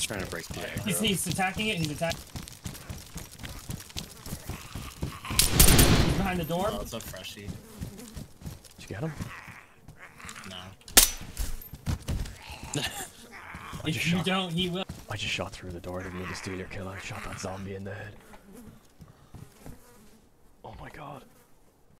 Just trying to break the egg. He's attacking it. He's attacking. He's behind the door. Oh, it's a freshie. Did you get him? No. If you don't, he will. I just shot through the door to be able to steal your kill. I shot that zombie in the head. Oh my god.